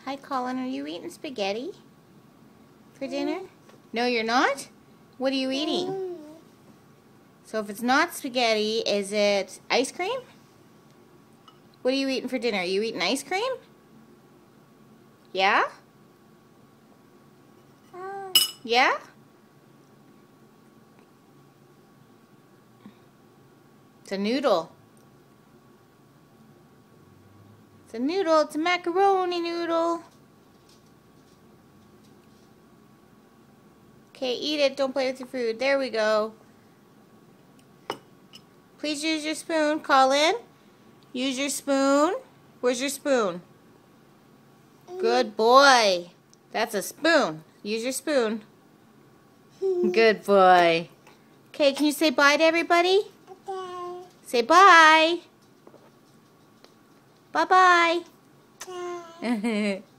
Hi, Colin. Are you eating spaghetti for dinner? No, you're not? What are you eating? So if it's not spaghetti, is it ice cream? What are you eating for dinner? Are you eating ice cream? Yeah? Yeah? It's a noodle. It's a noodle. It's a macaroni noodle. Okay, eat it. Don't play with your food. There we go. Please use your spoon, Colin. Use your spoon. Where's your spoon? Good boy. That's a spoon. Use your spoon. Good boy. Okay, can you say bye to everybody? Okay. Say bye. Bye-bye. Bye.